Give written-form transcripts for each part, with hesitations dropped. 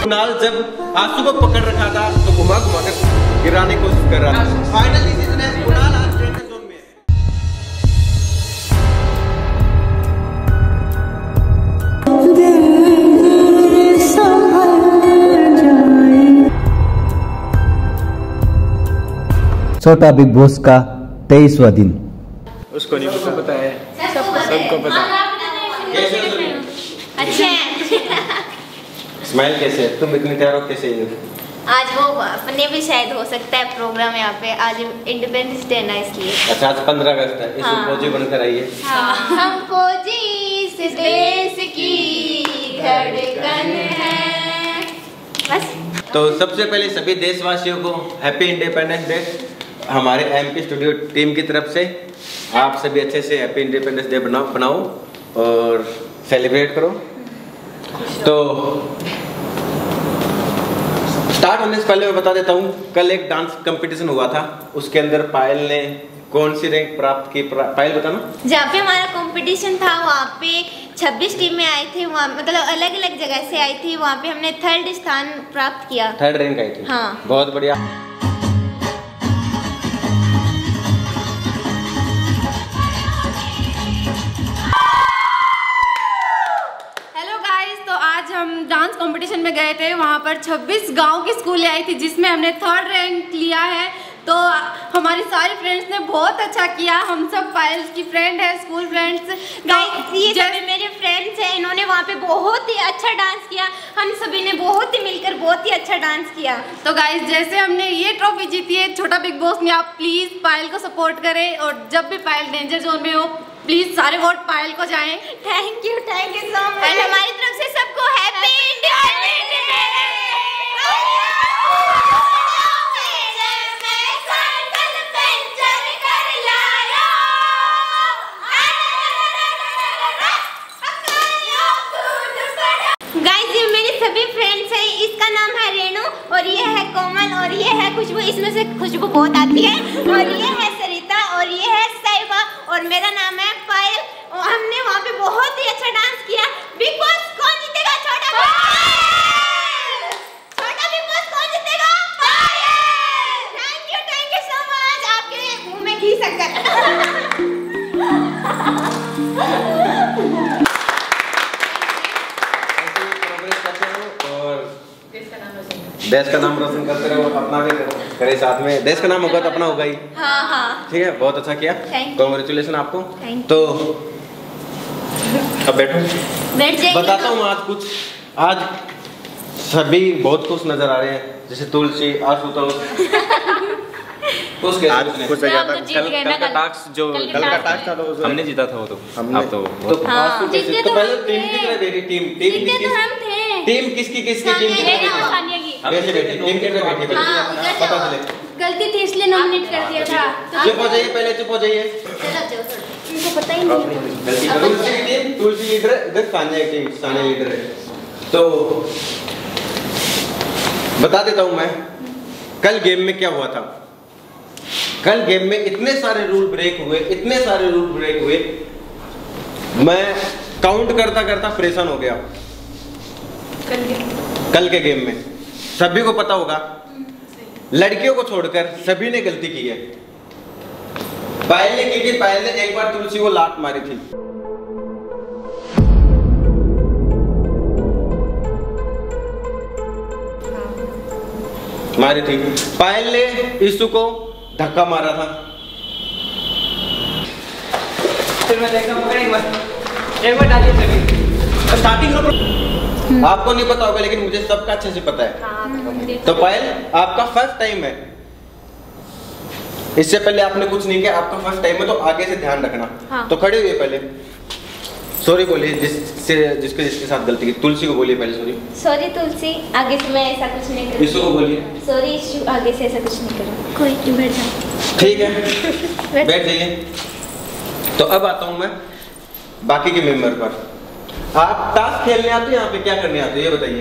कुणाल जब आंसू को पकड़ रखा था तो घुमा घुमा कर गिराने की कोशिश कर रहा था। फाइनल डिसीजन है, कुणाल आज डेंजर जोन में है। छोटा बिग बॉस का 23वां दिन। उसको नहीं पता है, सबको पता है। अच्छा स्माइल कैसे है? तुम इतनी तैयार हो कैसे है? आज वो अपने भी शायद हो सकता है प्रोग्राम यहाँ पे, आज इंडिपेंडेंस डे ना इसलिए। अच्छा आज 15 अगस्त है, इसमें फौजी बनकर आई है। हम फौजी इस देश की धड़कन है। बस। तो सबसे पहले सभी देशवासियों को हैप्पी इंडिपेंडेंस डे हमारे एमपी स्टूडियो टीम की तरफ से। आप सभी अच्छे से हैप्पी इंडिपेंडेंस डे बनाओ और सेलिब्रेट करो। तो स्टार्ट होने से पहले मैं बता देता हूँ, कल एक डांस कंपटीशन हुआ था, उसके अंदर पायल ने कौन सी रैंक प्राप्त की? पायल बताना। जहाँ पे हमारा कंपटीशन था वहाँ पे 26 टीमें आई थी, वहाँ मतलब अलग अलग जगह से आई थी। वहाँ पे हमने 3rd स्थान प्राप्त किया। 3rd रैंक आई थी। हाँ बहुत बढ़िया। डांस कंपटीशन में गए थे, वहाँ पर 26 गांव की स्कूलें आई थी जिसमें हमने 3rd रैंक लिया है। तो हमारी सारी फ्रेंड्स ने बहुत अच्छा किया। हम सब पायल की फ्रेंड है, स्कूल फ्रेंड्स। ये सभी मेरे फ्रेंड्स हैं, इन्होंने वहाँ पे बहुत ही अच्छा डांस किया। हम सभी ने बहुत ही मिलकर बहुत ही अच्छा डांस किया। तो गाइस जैसे हमने ये ट्रॉफी जीती है छोटा बिग बॉस में, आप प्लीज पायल को सपोर्ट करें और जब भी पायल डेंजर जोन में हो प्लीज सारे वोट पायल को जाएं। Thank you so much. हमारी तरफ से सबको हैप्पी इंडिपेंडेंस डे। गाइस ये मेरी सभी फ्रेंड्स हैं, इसका नाम है रेणु और ये है कोमल और ये है खुशबू। इसमें से खुशबू बहुत आती है। और ये है सरिता और ये है साइबा और मेरा नाम है पायल। और हमने वहाँ पे बहुत ही अच्छा डांस किया। बिग बॉस कौन जीतेगा? छोटा बिग बॉस कौन जीतेगा? Payal. Thank you so much. आपके मुंह में घी शक्कर। देश का नाम रोशन करते रहो, अपना भी करे साथ में। देश का नाम होगा तो अपना होगा ही। हाँ ठीक है, बहुत अच्छा किया, कांग्रेचुलेशन आपको। तो अब बैठो, बैठ जाइए। बताता हूँ आज कुछ। आज सभी बहुत खुश नजर आ रहे हैं, जैसे तुलसी, आशुतोष। कुछ आज कुछ कल का टास्क जो कल का टास्क था तो हमने जीता था। वो तो हमने तो पहले टीम की तरह बैठी। टीम किसकी टीम वैसे बैठी, टीम की तरह बैठी। पता चले गलती थी इसलिए नॉमिनेट कर दिया था। चुप हो जाइए, पहले चुप हो जाइए। इनको पता ही नहीं है। तुलसी लीडर, इधर सानिया की टीम, सानिया लीडर है। तो बता देता हूँ मैं, कल गेम में क्या हुआ था। कल गेम में इतने सारे रूल ब्रेक हुए, मैं काउंट करता करता परेशान हो गया। कल के गेम में सभी को पता होगा, लड़कियों को छोड़कर सभी ने गलती की है। पायल ने की थी, पायल ने एक बार तुलसी को लात मारी थी। पायल ने ईशु को धक्का मारा था। फिर मैं देखना एक बार डालिए स्टार्टिंग। आपको नहीं पता होगा लेकिन मुझे सबका अच्छे से पता है। तो पायल आपका फर्स्ट टाइम है, इससे पहले आपने कुछ नहीं किया, आपका फर्स्ट टाइम है तो आगे से ध्यान रखना। तो खड़े हुए पहले सॉरी बोलिए जिसके साथ गलती की। तुलसी को बोलिए पहले सॉरी तुलसी, आगे से मैं ऐसा कुछ नहीं करूँगी। ईशु को बोलिए सॉरी ईशु, आगे से ऐसा कुछ नहीं करूँगी। कोई नहीं, बैठ जाओ। ठीक है बैठ जाइए। तो अब आता हूँ मैं बाकी के मेंबर पर। आप टास्क खेलने आते हो, यहाँ पे क्या करने आते हो ये बताइए।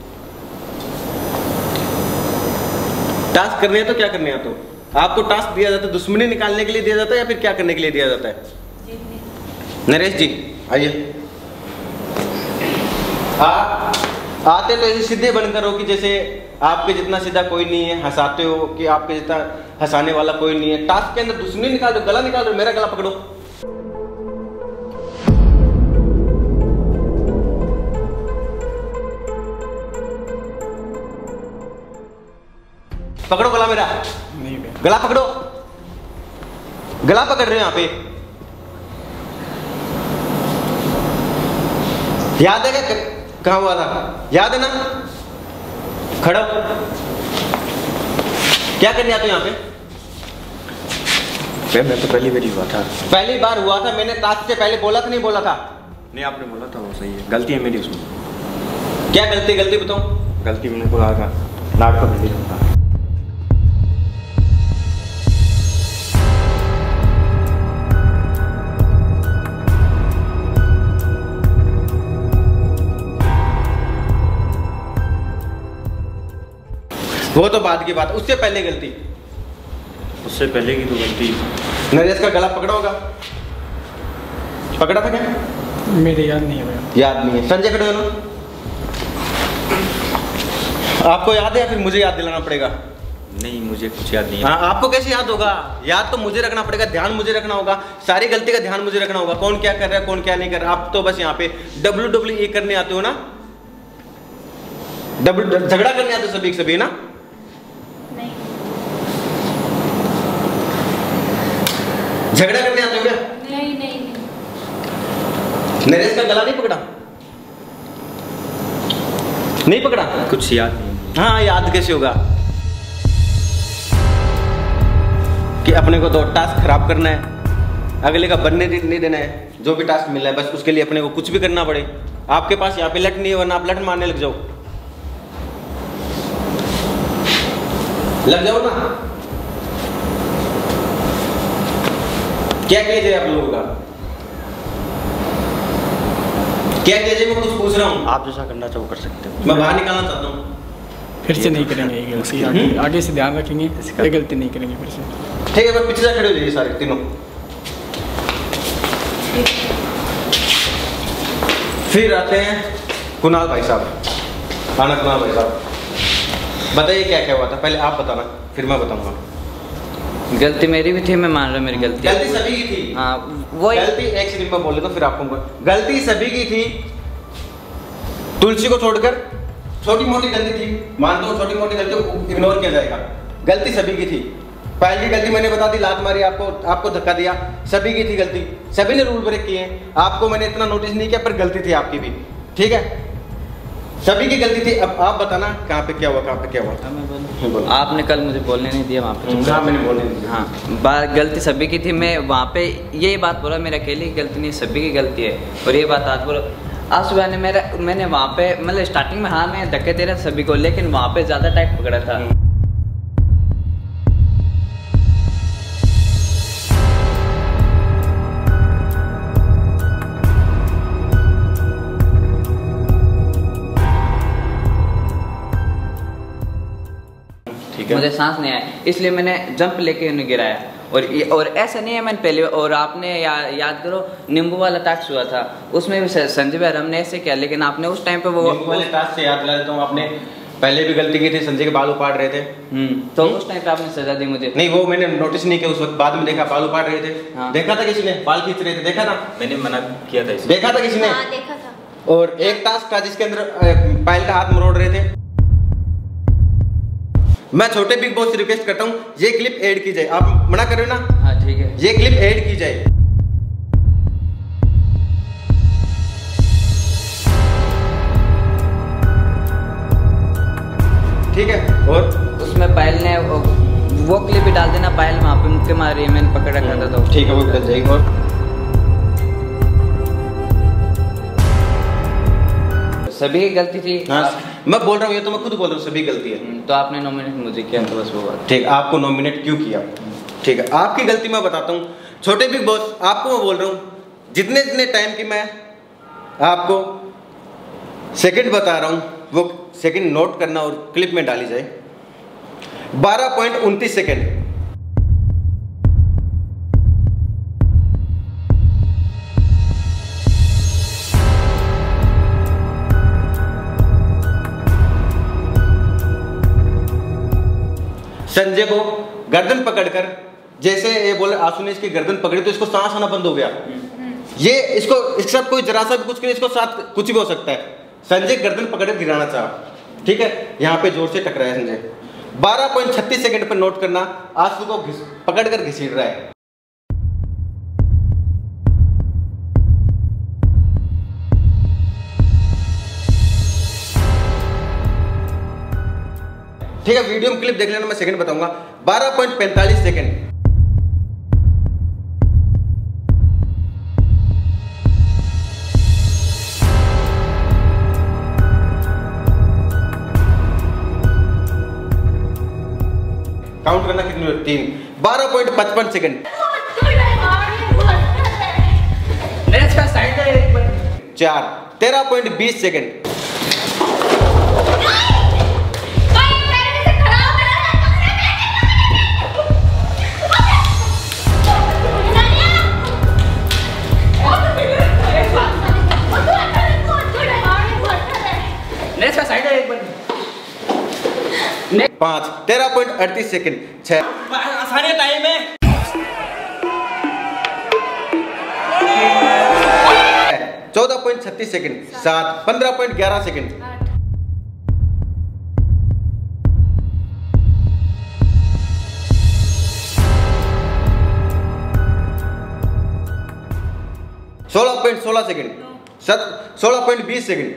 टास्क करने आते हो, क्या करने आते हो? आपको टास्क दिया जाता है दुश्मनी निकालने के लिए दिया जाता है या फिर क्या करने के लिए दिया जाता है? नरेश जी आइए। आप आते तो ऐसे सीधे बनकर हो कि जैसे आपके जितना सीधा कोई नहीं है, हंसाते हो कि आपके जितना हंसाने वाला कोई नहीं है। टास्क के अंदर दुश्मनी निकाल दो, गला निकाल दो, मेरा गला पकड़ो। पकड़ो गला मेरा, गला पकड़ो, गला पकड़ रहे हो यहाँ पे। याद है क्या कहाँ हुआ था? याद है ना? खड़ा क्या करने आते हो यहाँ पे? मैं तो पहली बार हुआ था। पहली बार हुआ था? मैंने टास्क से पहले बोला था नहीं बोला था? नहीं, आपने बोला था, वो सही है। गलती है मेरी उसमें। क्या गलती? गलती बताओ। गलती मैंने बोला था नाक का बंदी था। वो तो बाद की बात, उससे पहले गलती। उससे पहले की तो गलती। नरेश का गला पकड़ा होगा, पकड़ा था क्या? मेरे याद नहीं है भैया। याद नहीं है। संजय खड़े हो ना? आपको याद है या फिर मुझे याद दिलाना पड़ेगा? नहीं, मुझे कुछ याद नहीं है। हाँ, आपको कैसे याद होगा? याद तो मुझे रखना पड़ेगा, ध्यान मुझे रखना होगा, सारी गलती का ध्यान मुझे रखना होगा। कौन क्या कर रहा है, कौन क्या नहीं कर रहा। आप तो बस यहाँ पे WWE करने आते हो ना, झगड़ा करने आते हो सभी सभी ना। झगड़ा करने आते हो क्या? नहीं। नरेश का गला नहीं पकड़ा? नहीं पकड़ा? कुछ याद नहीं। हाँ, याद कैसे होगा कि अपने को तो टास्क खराब करना है, अगले का बनने नहीं देना है। जो भी टास्क मिला है बस उसके लिए अपने को कुछ भी करना पड़े। आपके पास यहाँ पे लट नहीं है, वरना आप लट मारने लग जाओ। लग जाओ ना। क्या किया जाए आप लोगों का? क्या किया जाए? मैं कुछ पूछ रहा हूँ। आप जैसा करना चाहो कर सकते हो। मैं बाहर निकालना चाहता हूँ। फिर से नहीं करेंगे ये गलती, आगे से ध्यान रखेंगे, ये गलती नहीं करेंगे फिर से। ठीक है, बस पीछे से खड़े हो जाइए सारे तीनों। फिर आते हैं कुणाल भाई साहब। आना कुणाल भाई साहब, बताइए क्या क्या हुआ था। पहले आप बताना, फिर मैं बताऊंगा। गलती मेरी भी थी, मैं मान रहा हूँ मेरी गलती। गलती सभी की थी। हाँ, वो गलती एक सेकंड में बोल लेता हूँ, फिर आपको गलती सभी की थी। तुलसी को छोड़कर छोटी मोटी गलती थी, मानता हूँ छोटी मोटी गलती को इग्नोर किया जाएगा। गलती सभी की थी। पहली गलती मैंने बता दी, लात मारी, आपको धक्का दिया, सभी की थी गलती। सभी ने रूल ब्रेक किए। आपको मैंने इतना नोटिस नहीं किया, पर गलती थी आपकी भी। ठीक है, सभी की गलती थी। अब आप बताना कहाँ पे क्या हुआ, कहाँ पे क्या हुआ। आपने कल मुझे बोलने नहीं दिया वहाँ पे। हाँ, मैंने बोलने नहीं दिया। हाँ, गलती सभी की थी। मैं वहाँ पे यही बात बोला, मेरे अकेले की गलती नहीं, सभी की गलती है। और ये बात आज बोलो, आज सुबह ने मैंने वहाँ पे मतलब स्टार्टिंग में हाँ मैं धक्के दे रहा सभी को, लेकिन वहाँ पे ज़्यादा टाइट पकड़ा था। मुझे सांस नहीं आया, इसलिए मैंने जंप लेके उन्हें गिराया। और ऐसा नहीं है मैंने पहले, और आपने याद करो नींबू वाला टास्क हुआ था, उसमें भी संजय भाई हमने ऐसे किया, लेकिन आपने उस टाइम पे वो वाले टास्क से याद दिला देता हूँ। आपने पहले भी गलती की थी, संजय के बाल उपाड़ रहे थे। तो उस टाइम पे आपने सजा दी मुझे। नहीं, वो मैंने नोटिस नहीं किया उस वक्त, बाद में देखा बाल उपाड़ रहे थे। हाँ। देखा था किसी ने बाल खींच रहे थे? देखा था, मैंने मना किया था इसे। देखा था किसी ने? हाँ, देखा था। और एक टास्क था जिसके अंदर पायल का हाथ मरोड़ रहे थे। मैं छोटे बिग बॉस से रिक्वेस्ट करता हूँ, ये क्लिप ऐड की जाए। आप मना कर रहे हो ना? हाँ ठीक है, ये क्लिप ऐड की जाए। ठीक है, और उसमें पायल ने वो क्लिप भी डाल देना, पायल वहाँ पे मुक्के मारी, मैंने पकड़ रखा था। तो ठीक है, वो डल जाएगी। और सभी की गलती थी। हाँ, मैं बोल रहा हूँ, ये तो मैं खुद बोल रहा हूँ, सभी गलती है। तो आपने नॉमिनेट मुझे किया, तो बस वो बात। ठीक, आपको नॉमिनेट क्यों किया? ठीक है, आपकी गलती मैं बताता हूँ। छोटे बिग बॉस, आपको मैं बोल रहा हूँ, जितने टाइम की मैं आपको सेकंड बता रहा हूँ, वो सेकंड नोट करना और क्लिप में डाली जाए। 12.29 सेकंड। संजय को गर्दन पकड़कर, जैसे ये बोले आंसू ने इसकी गर्दन पकड़ी तो इसको सांस आना बंद हो गया। ये इसको इसके साथ कोई जरा सा भी कुछ करे, इसको साथ कुछ भी हो सकता है। संजय गर्दन पकड़ गिराना चाहा, ठीक है, यहाँ पे जोर से टकराया संजय। 12.36 सेकंड पर नोट करना, आंसू को पकड़कर घसीट रहा है। ठीक है, वीडियो में क्लिप देख लेना, मैं सेकंड बताऊंगा। 12.45 सेकंड। काउंट करना कितनी हुई? 3। 12.55 सेकंड। 4। 13.20 सेकंड। पाँच 13.38 सेकंड। 6 आसानी टाइम है। 14.36 second. 7 15.11 second. 16.16 second. 16.20 second.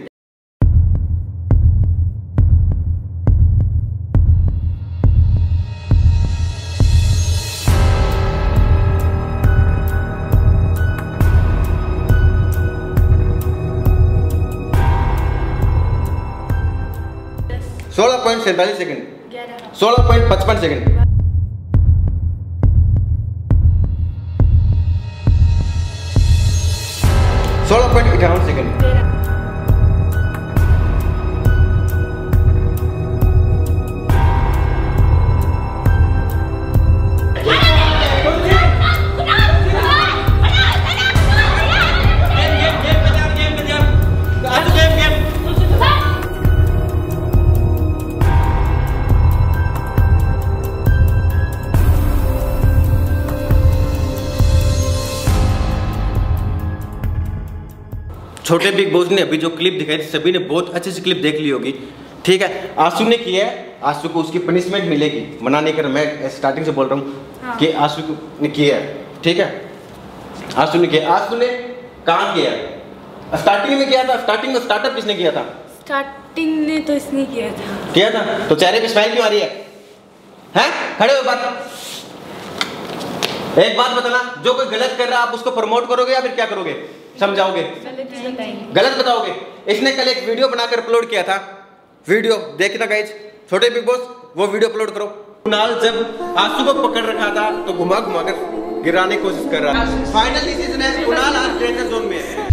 16.47 second. 16.55 second. 16.58 second. 'छोटे बिग बॉस' ने अभी जो क्लिप दिखाई थी, सभी ने बहुत अच्छे से क्लिप देख ली होगी, ठीक है। आंसू ने किया है, आंसू को उसकी पनिशमेंट मिलेगी, मना नहीं कर, मैं स्टार्टिंग से बोल रहा हूँ कि आंसू ने किया है, ठीक है। आंसू ने किया। आंसू ने कहाँ किया? स्टार्टिंग में किया था। स्टार्टिंग में स्टार्टअप किसने किया था? स्टार्टिंग ने तो इसने किया था। तो चेहरे पे स्माइल क्यों आ रही है? हैं? खड़े हो बात। एक बात बताना, जो कोई गलत कर रहा है आप उसको प्रमोट करोगे या फिर क्या करोगे? समझाओगे? गलत बताओगे? इसने कल एक वीडियो बनाकर अपलोड किया था, वीडियो देखना गाइस, छोटे बिग बॉस, वो वीडियो अपलोड करो। कुणाल जब आंसू को पकड़ रखा था तो घुमा घुमा कर गिराने की कोशिश कर रहा था। फाइनल डिसीजन है, कुणाल आज डेंजर जोन में है।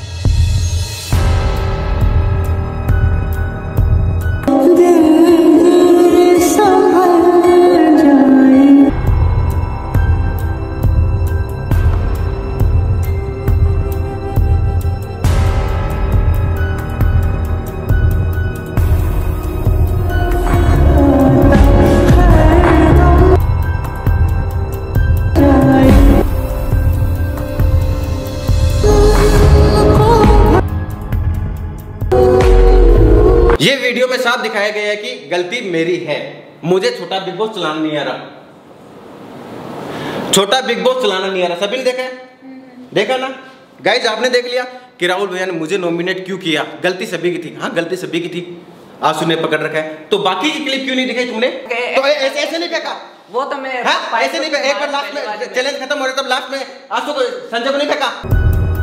ये वीडियो में साफ दिखाया गया है कि गलती मेरी है, मुझे छोटा बिग बॉस चलाना नहीं आ रहा। छोटा बिग बॉस चलाना नहीं आ रहा। सभी ने देखा है? देखा ना गाइज, आपने देख लिया कि राहुल भैया ने मुझे नॉमिनेट क्यों किया। गलती सभी की थी। हाँ, गलती सभी की थी। आंसू ने पकड़ रखा है, तो बाकी की क्लिप क्यों नहीं दिखाई तुमने? तो ऐसे नहीं फेंका वो तो मैं ऐसे नहीं फेंका। एक बार लास्ट में चैलेंज खत्म हो रहा तब लास्ट में आंसू को, संजय को नहीं फेंका।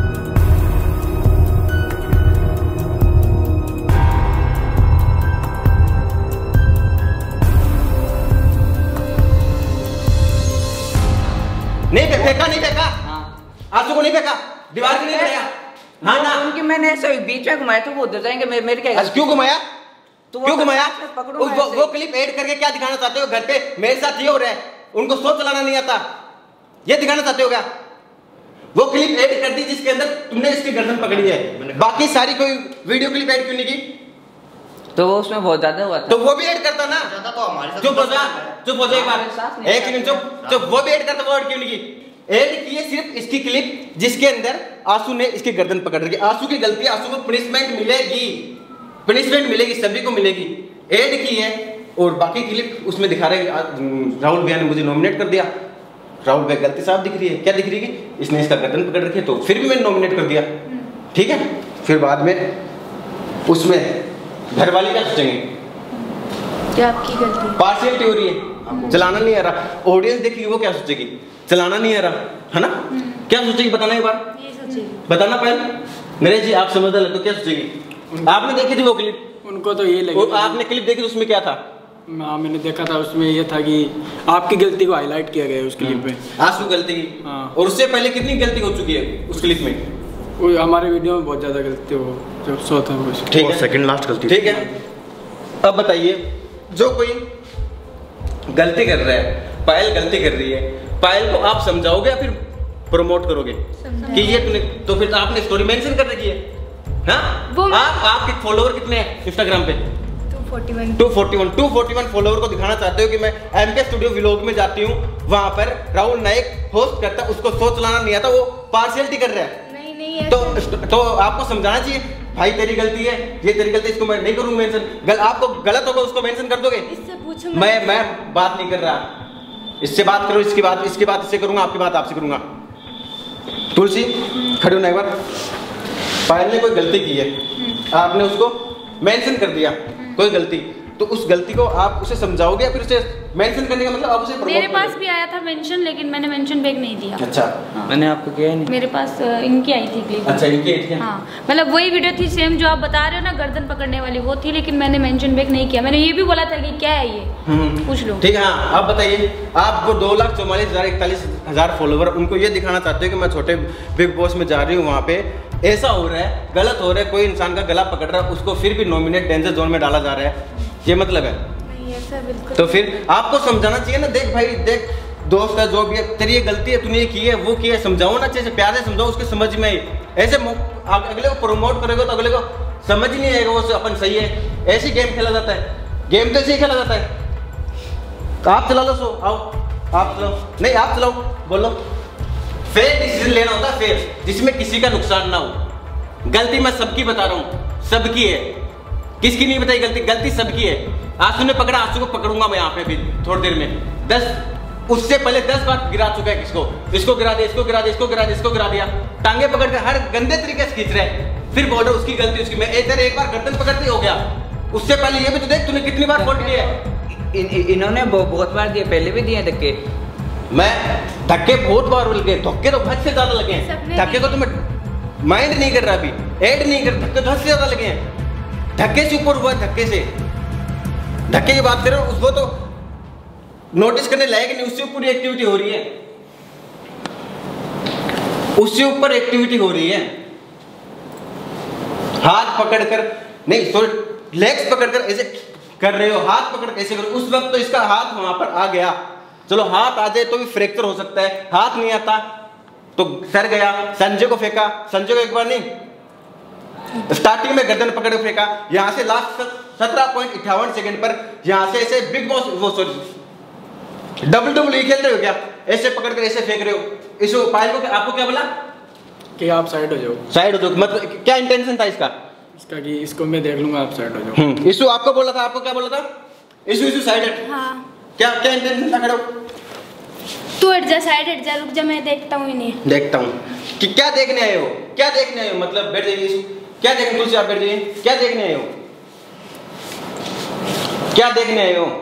नहीं फेंका, नहीं फेंका। आंसू को नहीं फेंका, दीवार को नहीं फेंका। हाँ ना, उनकी मैंने ऐसे बीच में घुमाया तो वो उधर जाएंगे, मेरे क्या? क्यों घुमाया? तो क्यों घुमाया? वो क्लिप ऐड करके क्या दिखाना चाहते हो? घर पे मेरे साथ ये हो रहा है, उनको शो चलाना नहीं आता, ये दिखाना चाहते हो क्या? वो क्लिप ऐड कर दी जिसके अंदर तुमने इसकी गर्दन पकड़ी है, बाकी सारी कोई वीडियो क्लिप ऐड क्यों नहीं की? तो वो उसमें बहुत ज्यादा हुआ था। तो वो भी ऐड करता ना। चुप हो जा एक बार, एक सेकंड चुप। वो भी ऐड करता, वो ऐड क्यों नहीं की? ऐड की है सिर्फ इसकी क्लिप जिसके अंदर आंसू ने इसकी गर्दन पकड़ रखी। आंसू की गलती, आंसू को पनिशमेंट मिलेगी, पनिशमेंट मिलेगी, सभी को मिलेगी। ऐड की है और बाकी क्लिप उसमें दिखा रहे राहुल भैया ने मुझे नॉमिनेट कर दिया। राहुल भैया गलती साफ दिख रही है, क्या दिख रही है? इसने इसका गर्दन पकड़ रखी है, तो फिर भी मैंने नॉमिनेट कर दिया, ठीक है। फिर बाद में उसमें घर वाले क्या सोचेंगे? क्या आपकी गलती? पार्शियलिटी हो रही है, चलाना नहीं आ रहा। ऑडियंस देखेगी वो क्या सोचेगी? चलाना नहीं आ रहा है ना, क्या सोचेगी बताना एक बार, ये सोचेगी। बताना पायल। नरेश जी आप समझदार लगते हो, क्या सोचेगी? आपने देखी थी वो क्लिप? उनको तो ये लगे, आपने क्लिप देखी उसमें क्या था? हाँ मैंने देखा था, उसमें ये था कि आपकी गलती को हाईलाइट किया गया है उस क्लिप में, आंसू गलती की। हाँ। और उससे पहले कितनी गलती हो चुकी है उस क्लिप में? वो हमारे वीडियो में बहुत ज्यादा गलती हो जो सो था वो, ठीक है, सेकंड लास्ट गलती, ठीक है। अब बताइए, जो कोई गलती कर रहा है, पायल गलती कर रही है, पायल को आप समझाओगे या फिर प्रमोट करोगे कि ये तूने, तो फिर आपने स्टोरी मेंशन कर रखी है, हाँ? आपके फॉलोवर कितने हैं इंस्टाग्राम पे? 241 फॉलोवर को दिखाना चाहते हो कि मैं एमके स्टूडियो व्लॉग में जाती हूँ, वहां पर राहुल नायक होस्ट करता है, उसको शो चलाना नहीं आता, वो पार्शियलिटी कर रहा है। नहीं तो आपको समझाना चाहिए भाई तेरी गलती है, ये तेरी गलती, इसको मैं नहीं करूंगा मेंशन। आपको गलत होगा उसको मेंशन कर दोगे? इससे पूछो। मैं बात नहीं कर रहा, इससे बात करो, इसकी बात इससे करूंगा, आपकी बात आपसे करूंगा। तुलसी खड़ी होना एक बार। पायल ने कोई गलती की है, आपने उसको मेंशन कर दिया कोई गलती, तो उस गलती को आप उसे समझाओगे या फिर उसे मेंशन करने का मतलब आप उसे प्रमोट मेरे पास करोगे? भी आया था मेंशन, लेकिन मैंने मेंशन बैक नहीं दिया। अच्छा, मैंने आपको किया ही नहीं। मेरे पास इनकी आई थी क्लिप। अच्छा इनकी आई थी। हाँ, मतलब वही वीडियो थी सेम जो आप बता रहे हो ना, गर्दन पकड़ने वाली वो थी, लेकिन मैंने मेंशन बैक नहीं किया। मैंने ये भी बोला था कि क्या है ये, पूछ लो। ठीक है, हाँ आप बताइए। आपको 2,44,41 फॉलोवर, उनको ये दिखाना चाहते हो कि मैं छोटे बिग बॉस में जा रही हूँ, वहाँ पे ऐसा हो रहा है, गलत हो रहा है, कोई इंसान का गला पकड़ रहा है, उसको फिर भी नॉमिनेट डेंजर जोन में डाला जा रहा है, ये मतलब है? नहीं ऐसा बिल्कुल। तो फिर आपको समझाना चाहिए ना, देख भाई देख दोस्त है, जो भी है, तेरी ये गलती है, तूने ये की है, वो की है, समझाओ ना, अच्छे से प्यार से समझाओ, उसके समझ में आई। ऐसे अगले को प्रमोट करोगे तो अगले को समझ ही नहीं आएगा वो अपन सही है। ऐसे गेम खेला जाता है, गेम तो ऐसे ही खेला जाता है। तो आप चला लो, सो आओ आप चलाओ, नहीं आप चलाओ, बोलो। फेयर डिसीजन लेना होता है, फेयर, जिसमें किसी का नुकसान ना हो। गलती मैं सबकी बता रहा हूँ, सबकी है, किसकी नहीं बताई गलती? गलती सबकी है। आंसू ने पकड़ा, आंसू को पकड़ूंगा मैं यहाँ पे भी थोड़ी देर में। 10 उससे पहले 10 बार गिरा चुका है किसको, इसको गिरा दिया, इसको गिरा दिया, इसको गिरा दिया, इसको गिरा दिया, टांगे पकड़ के हर गंदे तरीके से खींच रहे हैं। फिर बोल रहे उसकी गलती उसकी, मैं इधर एक बार गर्दन पकड़ते हो गया, उससे पहले ये भी तो देख तूने कितनी बार फोल्ड किया है। इन्होंने बहुत बार दिए, पहले भी दिए धक्के। मैं धक्के बहुत बार लगे, धक्के तो हद से ज्यादा लगे हैं। धक्के को तो मैं माइंड नहीं कर रहा, अभी ऐड नहीं कर, धक्के तो हद से ज्यादा लगे हैं। धक्के से ऊपर हुआ, धक्के से, धक्के की बात करो, उसको तो नोटिस करने लायक नहीं, उससे ऊपर एक्टिविटी हो रही है, उससे ऊपर एक्टिविटी हो रही है। हाथ पकड़कर नहीं, सॉरी लेग्स पकड़कर ऐसे कर रहे हो, हाथ पकड़ ऐसे करो। उस वक्त तो इसका हाथ वहां पर आ गया, चलो हाथ आ जाए तो भी फ्रैक्चर हो सकता है, हाथ नहीं आता तो सर गया। संजय को फेंका, संजय को एक बार नहीं, स्टार्टिंग में गर्दन पकड़ फेंका, यहां से लास्ट 17.58 सेकंड पर यहां से ऐसे बिग बॉस वो सॉरी WWE खेल रहे हो क्या, ऐसे पकड़कर ऐसे फेंक रहे हो। इस पायल को आपको क्या बोला कि आप साइड हो जाओ? साइड हो जाओ, मतलब क्या इंटेंशन था इसका? इसका कि इसको मैं देख लूंगा, आप साइड हो जाओ। इशू आपको बोला था, आपको क्या बोला था? इशू साइड हट। हाँ। क्या इंटेंशन था? खड़ो, तू हट जा, साइड हट जा, रुक जा, मैं देखता हूँ इन्हें। देखता हूँ कि क्या देखने आए हो, क्या देखने आए हो, मतलब बैठ जाइए, क्या देखने, तुलसी आप बैठ जाइए, क्या देखने आए हो, क्या देखने आए हो?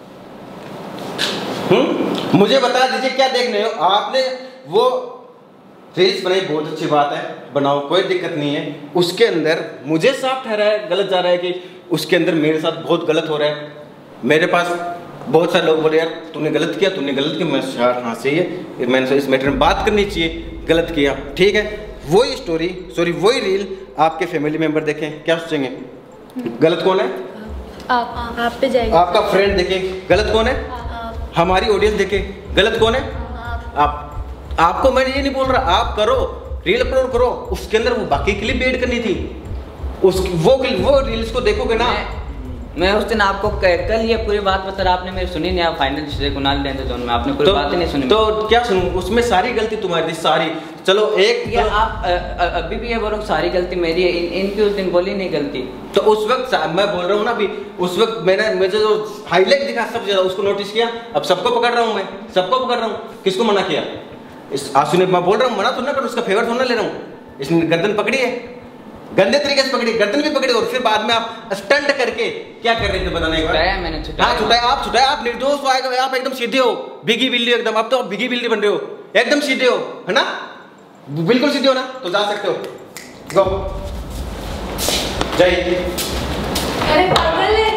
मुझे बता दीजिए क्या देखने आए हो। आपने वो रील्स बनाई, बहुत अच्छी बात है, बनाओ, कोई दिक्कत नहीं है। उसके अंदर मुझे साफ ठहरा है, गलत जा रहा है कि उसके अंदर मेरे साथ बहुत गलत हो रहा है। मेरे पास बहुत सारे लोग बोले यार तूने गलत किया, तूने गलत किया। मैं यार हाँ सही है, मैंने इस मैटर में बात करनी चाहिए, गलत किया, ठीक है। वही स्टोरी सॉरी वही रील आपके फैमिली मेंबर देखें, क्या सोचेंगे? गलत कौन है? आप पे जाएगा। आपका फ्रेंड देखे, गलत कौन है? हमारी ऑडियंस देखे, गलत कौन है? आप। आपको मैं ये नहीं बोल रहा, आप करो, रील अपलोड करो, उसके अंदर वो बाकी क्लिप ऐड करनी थी, उस वो रील्स को देखोगे ना, मैं उस दिन आपको कल ये पूरी बात बता रहा, आपने मेरी सुनी नहीं। आप फाइनल डिसीजन कुणाल लेते जोन में आपने पूरी बात ही नहीं सुनी। तो क्या सुनूं? उसमें सारी गलती तुम्हारी थी, सारी। चलो एक ये आप अभी भी ये बोलो सारी गलती मेरी है, इनकी उस दिन बोली नहीं गलती। तो उस वक्त मैं बोल रहा हूँ ना अभी, उस वक्त मुझे जो हाईलाइट दिखा सबसे ज्यादा उसको नोटिस किया। अब सबको पकड़ रहा हूँ, मैं सबको पकड़ रहा हूँ। किसको मना किया? इस आंसू ने, मैं बोल रहा हूँ मना तो ना करो, उसका फेवर थोड़ा ले रहा हूँ। इसने गर्दन पकड़ी है, गंदे तरीके से पकड़ी, गर्दन भी पकड़ी, और फिर बाद में आप स्टंट करके क्या कर रहे थे बताने का? मैंने छुटाया, आप निर्दोष हो, आप एकदम सीधे हो, भीगी बिल्ली एकदम। अब तो आप भीगी बिल्ली बन रहे हो, एकदम सीधे हो, है ना? बिल्कुल सीधे हो ना, तो जा सकते हो। गो जय हिंद। अरे पागल है,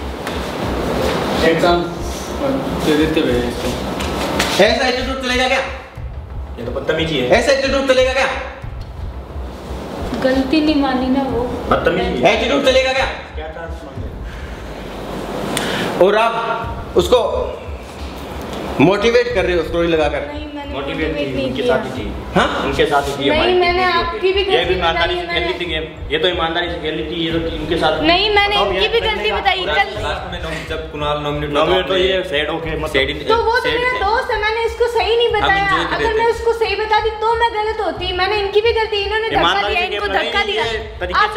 एग्जाम दे देते हुए इसको। ऐसा एटीट्यूड चलेगा क्या? ये तो बदतमीजी है। ऐसा एटीट्यूड चलेगा क्या? गलती नहीं मानी ना वो, बदतमीजी। एटीट्यूड चलेगा क्या? और आप उसको मोटिवेट कर रहे हो स्टोरी लगाकर। नहीं मैंने मोटिवेट नहीं उनके किया। साथ ही थी। हाँ? उनके साथ ही थी नहीं, हमारी। मैंने आपकी भी ये गलती भी ईमानदारी बताई से है खेल ली थी। ये तो ईमानदारी से खेल ली थी, ये तो इनके साथ। नहीं मैंने इनकी भी गलती बताई कल। लास्ट में जब कुणाल नॉमिनेट तो ये सैड होके मतलब तो वो तो मेरा दोस्त है, मैंने इसको सही नहीं बताया। अगर मैं उसको सही बताती तो मैं गलत होती। मैंने इनकी भी गलती, इन्होंने धक्का दिया, इनको धक्का दिया। आप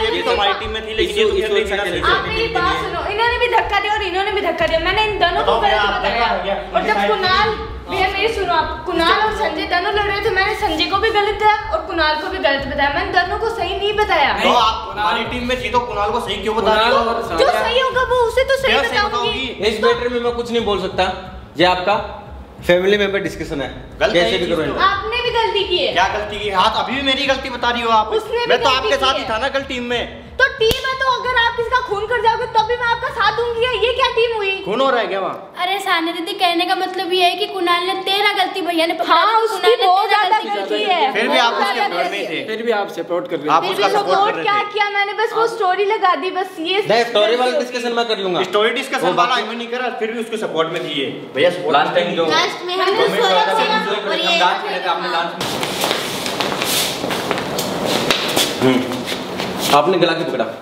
मेरी बात सुनो, इन्होंने भी धक्का दिया और इन्होंने भी धक्का दिया। मैंने इन दोनों को गलत बताया। और जब कुणाल, भैया मेरी सुनो आप, कुणाल और संजय दोनों लड़ रहे थे, मैंने संजय को भी गलत दिया और कुणाल को भी गलत बताया। मैंने दोनों को सही नहीं बताया। तो आप हमारी टीम में थी तो कुणाल को सही क्यों बता रही हो? जो सही होगा वो उसे तो सही बताऊंगी। इस मैटर में मैं कुछ नहीं बोल सकता, ये आपका फैमिली मेंबर डिस्कशन है, कैसे भी करो। आपने भी गलती की है। क्या गलती की? हाँ, अभी भी मेरी गलती बता रही हो आप। उसने भी मैं तो गलती आपके की साथ ही है। था ना कल टीम में। तो टीम है तो अगर आप किसका खून कर जाओगे तब भी मैं आपका साथ दूंगी। ये क्या टीम हुई? खून हो रहा है क्या वहाँ? अरे सानिया दीदी, कहने का मतलब ये है कि कुणाल ने तेरा गलती भैया ने पकड़ा। हाँ, उसकी बहुत ज्यादा गलती है। फिर भी आप उसके सपोर्ट में थे। फिर भी आप सपोर्ट कर रहे आप हो। उसका सपोर्ट क्या किया मैंने? बस वो स्टोरी लगा दी, बस ये स्टोरी वाला डिस्कशन मैं कर लूंगा। स्टोरी डिस्कशन वाला मैं नहीं करा, फिर भी उसके सपोर्ट में थी ये भैया। लास्ट टाइम जो लास्ट में हम लोग सौरभ से और ये आपने गला क्यों पकड़ा?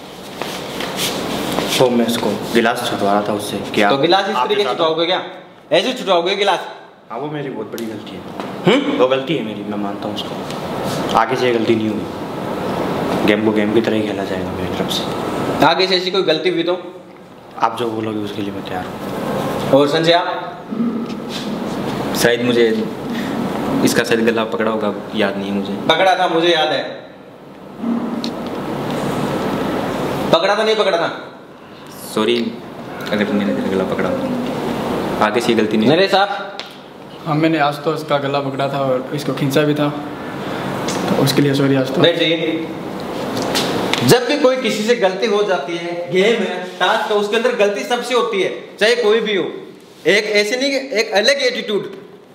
तो मैं इसको गिलास छुटवा रहा था उससे। क्या तो गिलास इस तरीके से छुटवाओगे क्या? ऐसे छुटवाओगे गिलास? हाँ, वो मेरी बहुत बड़ी गलती है। वो गलती है मेरी, मैं मानता हूँ उसको। आगे से गलती नहीं हुई, गेम को गेम की तरह ही खेला जाएगा मेरी तरफ से। आगे से ऐसी कोई गलती हुई तो आप जो बोलोगे उसके लिए मैं तैयार हूँ। और संजय आप? शायद मुझे इसका शायद गला पकड़ा होगा, याद नहीं है मुझे। पकड़ा था, मुझे याद है। पकड़ा था नहीं पकड़ा था? सॉरी अगर मैंने तेरा गला पकड़ा हो। आगे से गलती नहीं। नरेश साहब? हाँ, मैंने आज तो इसका गला पकड़ा था और इसको खींचा भी था, तो उसके लिए सॉरी। आज तो बैठ जाइए। जब भी कोई किसी से गलती हो जाती है, गेम है, टास्क है, उसके अंदर गलती सबसे होती है, चाहे कोई भी हो। एक ऐसे नहीं कि एक अलग एटीट्यूड।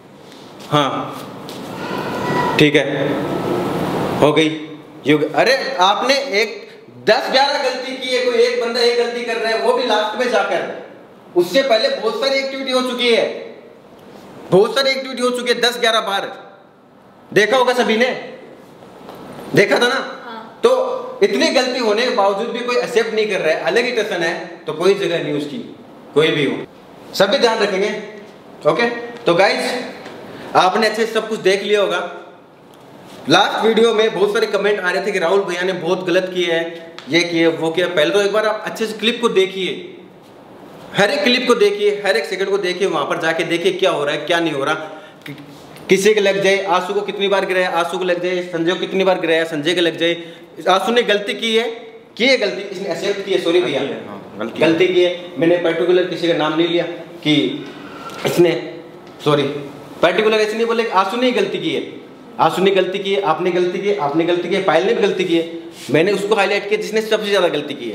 हाँ ठीक है, हो गई युग। अरे आपने एक 10-11 गलती की है, कोई एक बंदा एक गलती कर रहा है, वो भी लास्ट में जाकर। उससे पहले बहुत सारी एक्टिविटी हो चुकी है, बहुत सारी एक्टिविटी हो चुकी है, 10-11 बार देखा होगा सभी ने, देखा था ना? तो इतनी गलती होने के बावजूद भी कोई एक्सेप्ट नहीं कर रहा है, अलग ही टसन है, तो कोई जगह नहीं उसकी, कोई भी हो। सभी ध्यान रखेंगे, ओके? तो गाइज आपने अच्छे से सब कुछ देख लिया होगा। लास्ट वीडियो में बहुत सारे कमेंट आ रहे थे कि राहुल भैया ने बहुत गलत किया है, ये किया वो किया। पहले तो एक बार आप अच्छे से क्लिप को देखिए, हर एक क्लिप को देखिए, हर एक सेकंड को देखिए, वहां पर जाके देखिए क्या हो रहा है क्या नहीं हो रहा। किसी के लग जाए, आंसू को कितनी बार गिराया, आंसू को लग जाए, संजय को कितनी बार गिराया, संजय के लग जाए। आंसू ने गलती की है, गलती इसने एक्सेप्ट की है, सॉरी भैया गलती की है। मैंने पर्टिकुलर किसी का नाम नहीं लिया कि इसने, सॉरी पर्टिकुलर ऐसे नहीं बोले, आंसू ने गलती की है, आंसू ने गलती की है, आपने गलती की है, आपने गलती की है, पायल ने भी गलती की है। मैंने उसको हाईलाइट किया जिसने सबसे ज्यादा गलती की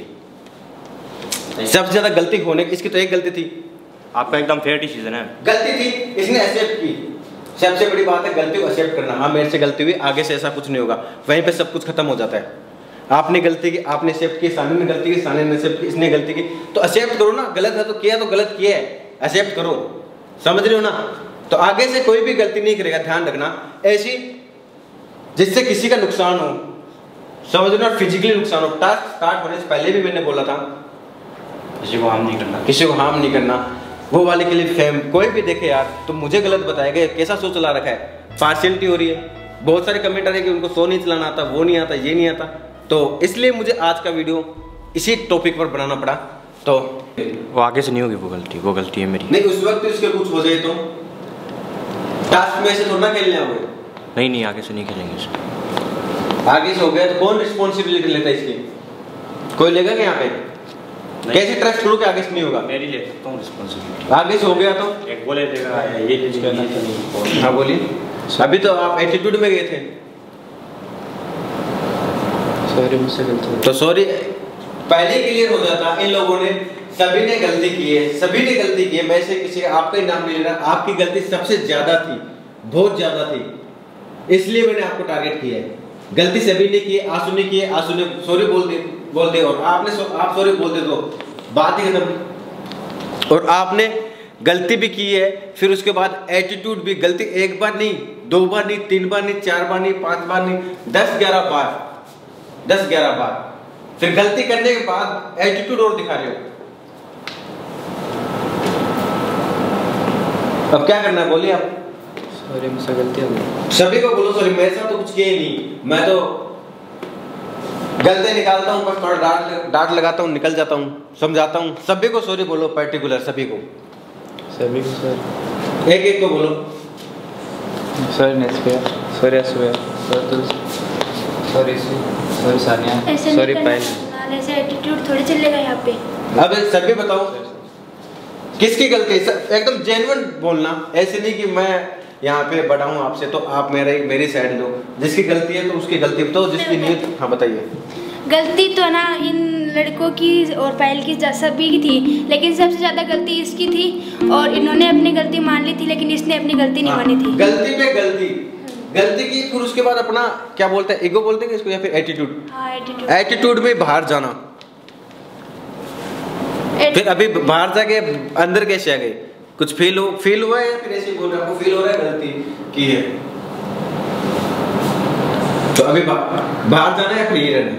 है। सबसे ज्यादा गलती होने इसकी तो एक गलती थी। आपका एकदम फेयर डिसीजन है। गलती थी, इसने एक्सेप्ट की। सबसे बड़ी बात है गलती को एक्सेप्ट करना। हाँ मेरे से गलती हुई, आगे से ऐसा कुछ नहीं होगा, वहीं पे सब कुछ खत्म हो जाता है। आपने गलती की, आपने एक्सेप्ट की, सानी ने गलती की, सानी ने एक्सेप्ट की, इसने गलती की, तो एक्सेप्ट करो ना। गलत है तो किया तो गलत किया है, एक्सेप्ट करो, समझ रहे हो ना? तो आगे से कोई भी गलती नहीं करेगा, ध्यान रखना, ऐसी जिससे किसी का नुकसान हो, समझ रहे हो? फिजिकली नुकसान हो। टास्क स्टार्ट होने से पहले भी मैंने बोला था किसी को हार्म नहीं करना, किसी को हार्म नहीं करना। वो वाले के लिए फेम कोई भी देखे यार तो मुझे गलत बताएगा, कैसा सोच चला रखा है, पार्शियलिटी हो रही है। बहुत सारे कमेंट आ रहे हैं कि उनको शो नहीं चलाना आता, वो नहीं आता, ये नहीं आता, तो इसलिए मुझे आज का वीडियो इसी टॉपिक पर बनाना पड़ा। तो वो आगे से नहीं होगी वो गलती है मेरी। नहीं उस वक्त उसके कुछ हो जाए तो टास्क में ऐसे थोड़ा खेलने आओगे। नहीं आगे से नहीं खेलेंगे इसे। आगे से हो गया तो कौन रिस्पॉन्सिबिलिटी लेता है इसकी? कोई लेगा क्या यहाँ पे? कैसे ट्रस्ट करो कि आगे से नहीं होगा? मेरी ले सकता हूँ रिस्पॉन्सिबिलिटी। आगे से हो गया तो एक बोले देगा ये ले लेगा। हाँ बोलिए। अभी तो आप एटीट्यूड में गए थे। सॉरी मुझसे गलती हो गई। तो सॉरी पहले क्लियर हो जाता। इन लोगों ने सभी ने गलती की है, सभी ने गलती की है। मैं से किसी आपका ही नाम नहीं ले रहा, आपकी गलती सबसे ज्यादा थी, बहुत ज्यादा थी, इसलिए मैंने आपको टारगेट किया है। गलती सभी ने की है, आंसू ने की है, आंसू ने सॉरी बोल दे और आप सॉरी बोल दे तो बात ही खत्म। और आपने गलती भी की है, फिर उसके बाद एटीट्यूड भी, गलती एक बार नहीं, 2 बार नहीं, 3 बार नहीं, 4 बार नहीं, 5 बार नहीं, 10-11 बार। फिर गलती करने के बाद एटीट्यूड और दिखा रहे हो। अब क्या करना है बोलिए आप? सॉरी मुझसे गलती हो गई। सभी को बोलो सॉरी, मेरे साथ तो कुछ किए नहीं, मैं तो गलती निकालता हूँ, बस थोड़ा डांट लगाता हूँ, निकल जाता हूँ, समझाता हूँ। सभी को सॉरी बोलो, पर्टिकुलर सभी को सर एक को बोलो। सॉरी नेस्पिया, सॉरी असुया, सॉरी सानिया, सॉरी पायल। ऐसे एटीट्यूड थोड़ी चलेगा यहाँ पे। अब सभी बताओ किसकी गलती है? एकदम जेन्युइन बोलना, ऐसे नहीं कि मैं यहाँ पे बड़ा हूँ आपसे तो आप मेरी साइड लो। जिसकी गलती है तो उसकी गलती बताओ, जिसकी नहीं है। हाँ बताइए। गलती तो ना इन लड़कों की और पायल की सभी की थी, लेकिन सबसे ज़्यादा गलती इसकी थी और इन्होंने अपनी गलती मान ली थी, लेकिन इसने अपनी गलती नहीं मानी थी। गलती पे गलती की, फिर उसके बाद अपना क्या बोलते हैं, ईगो बोलते हैं इसको, या फिर एटीट्यूड। हाँ एटीट्यूड में बाहर जाना। फिर अभी बाहर जाके अंदर कैसे आ गए? कुछ फील हुआ है या फिर ऐसे बोल रहे आपको फील हो रहा है गलती की है? तो अभी बाहर जाना है या फिर ये रहना?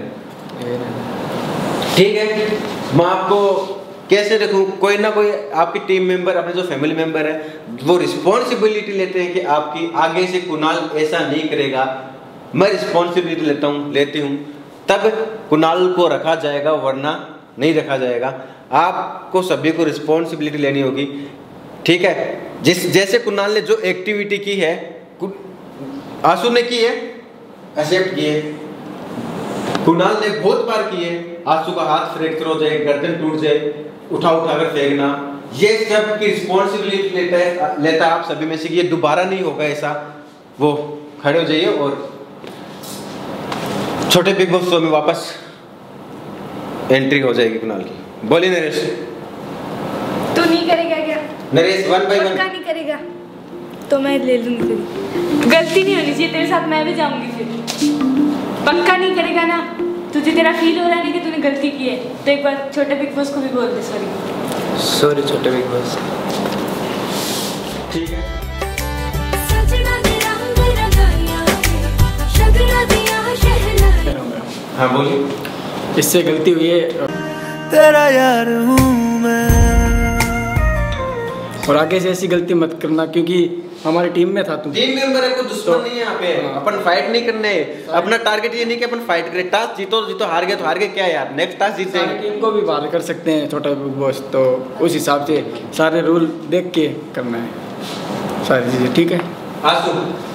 ठीक है, मैं आपको कैसे रखूं? कोई ना कोई आपकी टीम मेंबर, अपने जो फैमिली मेंबर है, वो रिस्पॉन्सिबिलिटी लेते हैं कि आपकी आगे से कुणाल ऐसा नहीं करेगा। मैं रिस्पॉन्सिबिलिटी लेती हूँ, तब कुणाल को रखा जाएगा, वरना नहीं रखा जाएगा। आपको सभी को रिस्पॉन्सिबिलिटी लेनी होगी, ठीक है? जैसे कुणाल ने जो एक्टिविटी की है, आंसू ने की है, एक्सेप्ट की है। कुणाल ने बहुत बार की है, आंसू का हाथ फ्रैक्चर हो जाए, गर्दन टूट जाए, उठा कर फेंकना, ये सब की रिस्पॉन्सिबिलिटी लेता है आप सभी में से कि ये दोबारा नहीं होगा ऐसा। वो खड़े हो जाइए और छोटे बिग बॉस शो में वापस एंट्री हो जाएगी कुणाल की। बोलिए नरेश। तू नहीं करेगा क्या? नरेश 1 by 1 पक्का नहीं करेगा तो मैं ले लूंगी। फिर गलती नहीं होनी चाहिए तेरे साथ, मैं भी जाऊंगी। फिर पक्का नहीं करेगा ना? तुझे तेरा फील हो रहा है कि तूने गलती की है, तो एक बार छोटे बिग बॉस को भी बोल दे सॉरी छोटे बिग बॉस। ठीक है। हाँ बोलिए। इससे गलती हुई है तेरा यार हूँ मैं, और आगे से ऐसी गलती मत करना, क्योंकि हमारी टीम में था तू। टीम मेंबर है, कोई दुश्मन नहीं है यहाँ पे। अपन फाइट नहीं करने, अपना टारगेट ये नहीं कि अपन फाइट करें। टास्क जीतो, हार गए तो हार गए, क्या यार, नेक्स्ट टास्क जीते हैं। टीम को भी बाहर कर सकते हैं छोटा बिग बॉस, तो उस हिसाब से सारे रूल देख के करना है सारी चीज़ें, ठीक है? आंसू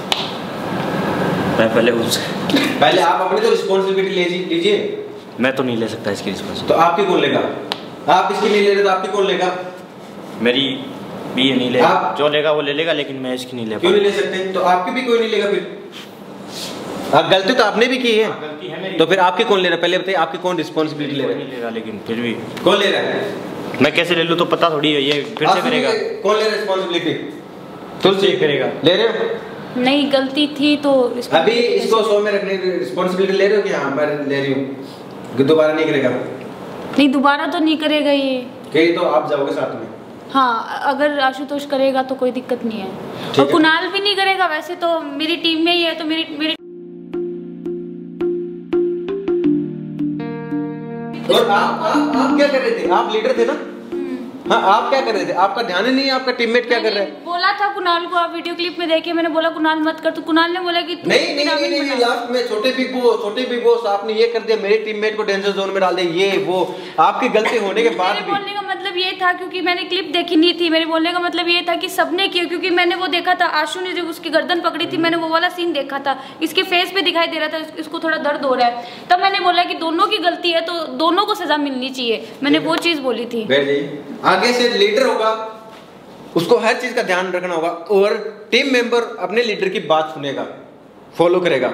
मैं पहले आप अपनी तो रिस्पॉन्सिबिलिटी लीजिए। मैं तो नहीं ले सकता इसकी रिस्पॉन्सिबिलिटी। तो आपकी कौन लेगा? आप इसकी नहीं ले रहे तो आपकी कौन लेगा? मेरी भी ये नहीं लेगा। जो लेगा वो ले लेगा, लेकिन मैं इसकी नहीं ले क्यों नहीं ले सकते? तो आपकी भी कोई नहीं लेगा। फिर आप गलती तो आपने भी की है, गलती है मेरी। तो फिर आपकी कौन ले रहा है? पहले बताइए, आपकी कौन रिस्पॉन्सिबिलिटी ले रहा है? नहीं लेगा, लेकिन फिर भी कौन ले रहा है? मैं कैसे ले लूँ तो पता थोड़ी है, ये फिर से करेगा। कौन ले रहा है रिस्पॉन्सिबिलिटी? तुलसी करेगा। ले रहे हो? नहीं, गलती थी तो अभी इसको शो में रखने की रिस्पॉन्सिबिलिटी ले रहे हो कि हाँ मैं ले रही हूँ, दोबारा नहीं करेगा? नहीं, दोबारा तो नहीं करेगा ये। कहीं तो आप जाओगे साथ में। हाँ, अगर आशुतोष करेगा तो कोई दिक्कत नहीं है, और कुणाल भी नहीं करेगा। वैसे तो मेरी टीम में ही है, तो मेरी और आप क्या कर रहे थे? आप लीडर थे ना? हाँ, आप क्या कर रहे थे? आपका ध्यान ही नहीं है आपका टीममेट क्या कर रहा है? बोला था कुणाल को, आप वीडियो क्लिप में देखे, मैंने बोला कुणाल मत कर, तो कुणाल ने बोला कि नहीं, लास्ट में छोटे बिग बॉस आपने ये कर दिया, मेरे टीममेट को डेंजर जोन में डाल दिया, ये वो आपकी गलती होने के बाद भी। बोलने का मतलब ये था, क्योंकि मैंने क्लिप देखी नहीं थी, मेरे बोलने का मतलब ये था कि सबने किया, क्योंकि मैंने वो देखा था आशु ने जब उसकी गर्दन पकड़ी थी, मैंने वो वाला सीन देखा था, इसके फेस पे दिखाई दे रहा था इसको थोड़ा दर्द हो रहा है, तब मैंने बोला कि दोनों की गलती है तो दोनों को सजा मिलनी चाहिए, मैंने वो चीज बोली थी। आगे से लीडर होगा, उसको हर चीज का ध्यान रखना होगा और टीम मेंबर अपने लीडर की बात सुनेगा, फॉलो करेगा।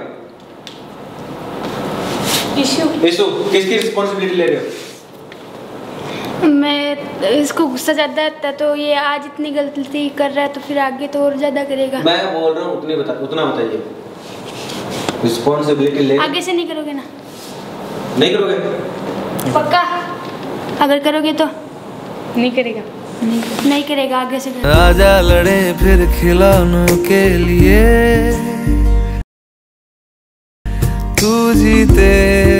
इशू किसकी रिस्पॉन्सिबिलिटी ले रहे हो? मैं इसको गुस्सा ज्यादा आता तो ये आज इतनी गलती कर रहा है तो फिर आगे तो और ज्यादा करेगा। मैं बोल रहा हूँ उतना बताइए, रिस्पॉन्सिबिलिटी ले। आगे से नहीं करोगे ना? नहीं करोगे पक्का? अगर करोगे तो नहीं करेगा, नहीं करेगा आगे से। राजा लड़े फिर खिलौनों के लिए, तू जीते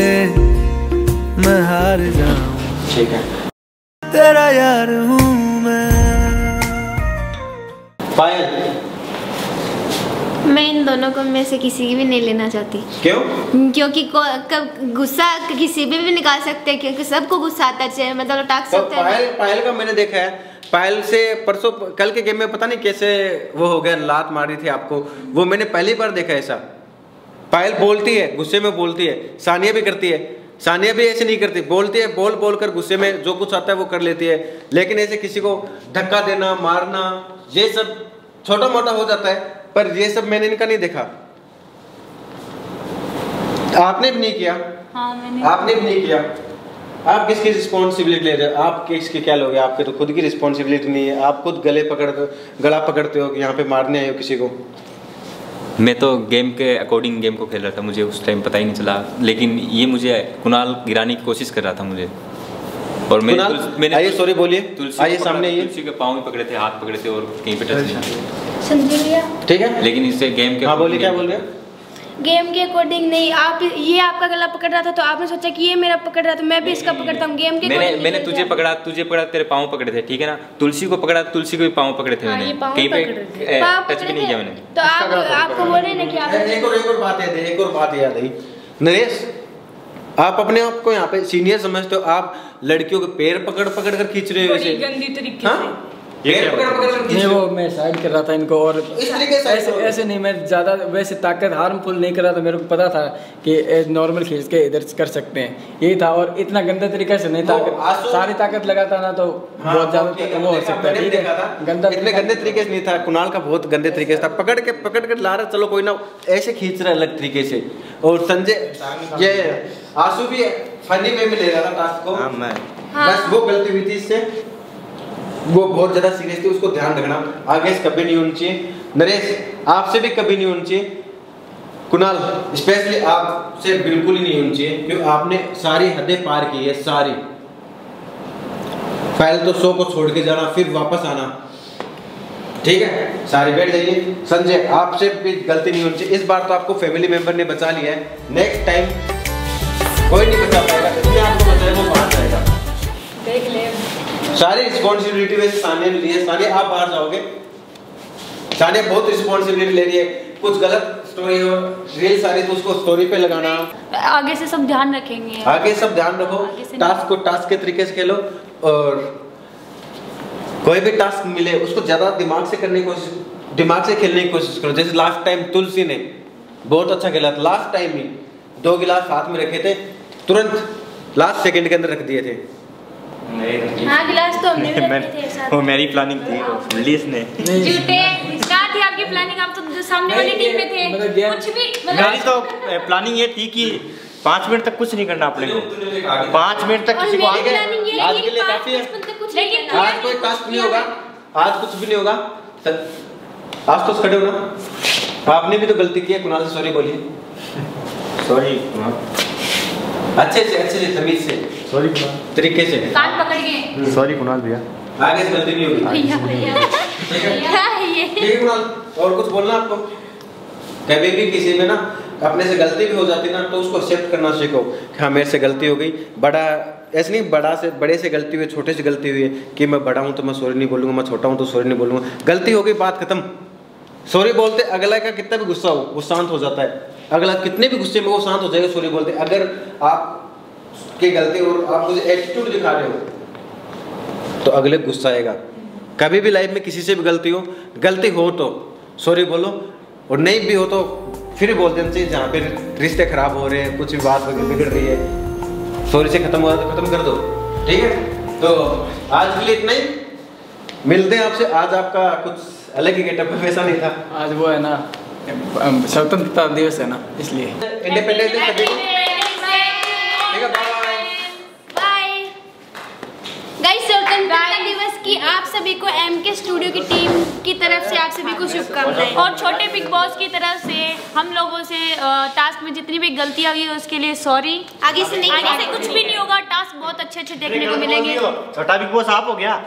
मैं हार जाऊं, ठीक है तेरा यार हूँ मैं। पायल, मैं इन दोनों को में से किसी की भी नहीं लेना चाहती। क्यों? क्योंकि गुस्सा किसी भी निकाल सकते हैं, क्योंकि सबको गुस्सा आता है, मतलब टाक सकते हैं। पायल का मैंने देखा है, पायल से परसों कल के गेम में पता नहीं कैसे वो हो गया, लात मारी थी आपको, वो मैंने पहली बार देखा ऐसा। पायल बोलती है, गुस्से में बोलती है, सानिया भी करती है, सानिया भी ऐसे नहीं करती, बोलती है, बोल कर गुस्से में जो कुछ आता है वो कर लेती है, लेकिन ऐसे किसी को धक्का देना, मारना, ये सब छोटा मोटा हो जाता है, पर ये सब मैंने इनका नहीं देखा। आपने भी नहीं किया। हाँ, मैंने। आपने भी नहीं किया। आप किसकी रिस्पॉन्सिबिलिटी ले रहे हो? आप किसकी क्या लोगे? आपके तो खुद की रिस्पॉन्सिबिलिटी नहीं है, आप खुद गला पकड़ते हो कि यहाँ पे मारने आए हो किसी को। मैं तो गेम के अकॉर्डिंग गेम को खेल रहा था, मुझे उस टाइम पता ही नहीं चला, लेकिन ये मुझे कुणाल गिराने की कोशिश कर रहा था मुझे, और मैंने आइए सॉरी बोलिए, आइए सामने आइए। तुलसी के पाँव में पकड़े थे, हाथ पकड़े थे और कहीं पे टच नहीं, समझ लिया? ठीक है, लेकिन इससे गेम के। हाँ बोलिए, क्या बोल रहे हैं? गेम के अकॉर्डिंग नहीं, आप ये आपका गला पकड़ रहा था तो आपने सोचा कि ये मेरा पकड़ रहा था, मैं भी इसका पकड़ता हूँ। गेम के मैंने तुझे पकड़ा, तेरे पाँव पकड़े थे, ठीक है ना? तुलसी को पकड़ा, तुलसी को भी पाँव पकड़े थे, मैंने कहीं पे टच भी नहीं किया मैंने। तो आपको बोल रहे ना कि आप एक और बात याद आई नरेश, आप अपने आप को यहाँ पे सीनियर समझते हो, आप लड़कियों के पैर पकड़ कर खींच रहे हो ऐसे गंदी तरीके से। नहीं, वो मैं साइड कर रहा था इनको, और इस तरीके से ऐसे नहीं, मैं ज़्यादा वैसे ताकत हार्मफुल नहीं कर रहा था, मेरे को पता था कि नॉर्मल खींच के इधर कर सकते हैं, यही था, और इतना गंदा तरीके से नहीं था, सारी ताकत लगाता ना तो बहुत ज़्यादा वो हो सकता है, ठीक है? गंदा, इतने गंदे तरीके से नहीं था, कुणाल का बहुत गंदे तरीके से था, पकड़ के ला रहा, चलो कोई ना, ऐसे खींच रहा है अलग तरीके से। और संजय, ये आंसू भी फनी वे में ले रहा था टास्क को, बस वो गलती हुई थी इससे, वो बहुत ज्यादा सीरियस थी, उसको ध्यान रखना, आगे से कभी नहीं होनी चाहिए। नरेश, आपसे भी कभी नहीं होनी चाहिए, कुणाल स्पेशली आपसे बिल्कुल ही नहीं होनी चाहिए, क्योंकि आपने सारी हदें पार की है, सारी। पहले तो 100 को छोड़ के जाना, फिर वापस आना, ठीक है? सारे बैठ जाइए। संजय, आपसे भी गलती नहीं होनी चाहिए, इस बार तो आपको फैमिली मेंबर ने बचा लिया है, नेक्स्ट टाइम कोई नहीं बचा पाएगा, इसलिए आपको बचाए वो बाहर जाएगा। देख ले, सारी रिस्पॉन्सिबिलिटी वैसे सानिया ने ली है। सानिया, आप बाहर जाओगे, सानिया बहुत रिस्पॉन्सिबिलिटी ले रही है, कुछ गलत स्टोरी हो रील सारी तो उसको स्टोरी पे लगाना, आगे से सब ध्यान रखेंगे, आगे सब ध्यान रखो, टास्क को टास्क के तरीके से खेलो, और कोई भी टास्क मिले उसको ज्यादा दिमाग से खेलने की कोशिश करो। जैसे लास्ट टाइम तुलसी ने बहुत अच्छा खेला था, लास्ट टाइम ही 2 गिलास हाथ में रखे थे, तुरंत लास्ट सेकंड के अंदर रख दिए थे। हाँ, गिलास तो हमने भी रखे थे साथ। वो मेरी प्लानिंग थी, पुलिस ने। झूठे, क्या थी आपकी प्लानिंग? आप तो सामने वाली टीम में थे, कुछ भी। मेरी तो प्लानिंग ये थी कि 5 मिनट तक कुछ नहीं करना अपने को, 5 मिनट तक किसी को आज के लिए काफी है, आज कोई टास्क नहीं होगा, आज कुछ भी नहीं होगा, आज तो खड़े हो ना, आपने भी तो गलती की है, कुणाल से सॉरी बोलिए। सॉरी, अच्छे से तमीज से, सॉरी तरीके से, कान पकड़ के सॉरी कुणाल भैया, आगे से गलती नहीं होगी। ठीक है कुणाल, और कुछ बोलना आपको? कभी भी किसी में ना अपने से गलती भी हो जाती ना तो उसको एक्सेप्ट करना सीखो कि हाँ मेरे से गलती हो गई, बड़ा ऐसे नहीं बड़े से गलती हुई, छोटे से गलती हुई है कि मैं बड़ा हूँ तो मैं सॉरी नहीं बोलूँगा, मैं छोटा हूँ तो सॉरी नहीं बोलूँगा। गलती हो गई, बात खत्म। सॉरी बोलते अगला का कितना भी गुस्सा हो वो शांत हो जाता है, अगला कितने भी गुस्से में वो शांत हो जाएगा सॉरी बोलते। अगर आप की गलती और आप मुझे एटीट्यूड दिखा रहे हो तो अगले गुस्सा आएगा। कभी भी लाइफ में किसी से भी गलती हो तो सॉरी बोलो, और नहीं भी हो तो फिर बोल देना चाहिए। जहाँ पे रिश्ते खराब हो रहे हैं, कुछ भी बात बिगड़ रही है, सॉरी से खत्म हो रहा है तो खत्म कर दो, ठीक है। तो आज के लिए इतना ही, मिलते हैं आपसे। आज आपका कुछ अलग ही गेटअप है, वैसा नहीं था। आज वो है ना स्वतंत्रता दिवस है ना, इसलिए इंडिपेंडेंस डे सभी को। गाइस स्वतंत्रता दिवस की आप सभी को एमके स्टूडियो की टीम की तरफ से आप सभी को शुभकामनाएं। और छोटे बिग बॉस की तरफ से हम लोगों से टास्क में जितनी भी गलतियां हुई उसके लिए सॉरी। आगे से कुछ भी नहीं होगा, टास्क बहुत अच्छे देखने को मिलेंगे। छोटा बिग बॉस आप हो गया।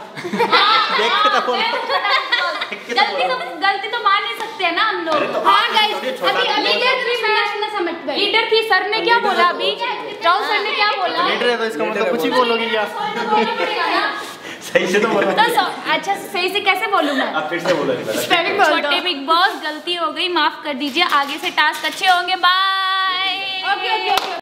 गलती तो मान नहीं सकते हैं ना हम लोग। हाँ गाइस, अभी लीडर थी, सर ने क्या बोला अभी? राहुल सर ने क्या बोला? लीडर है तो इसका मतलब कुछ ही बोलोगी यार। सही से तो बोलो। अच्छा सही से कैसे बोलूँ मैं? अब फिर से बोलो। छोटे बिग बॉस गलती हो गई, माफ कर दीजिए, आगे से टास्क अच्छे होंगे। बाय।